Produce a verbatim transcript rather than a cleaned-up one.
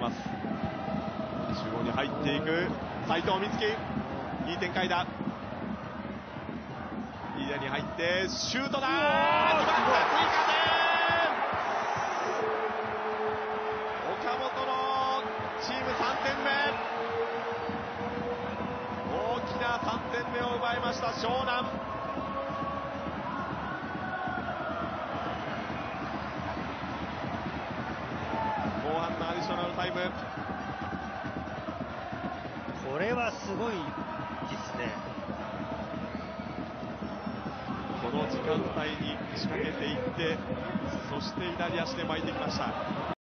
ます。中央に入っていく斉藤瑞希、いい展開だ。エリアに入ってシュートだー、決まった、追加点。岡本のチームさんてんめ、大きなさんてんめを奪いました湘南。後半のアディショナルタイム、 これはすごいですね。 この時間帯に仕掛けていって、そして左足で巻いてきました。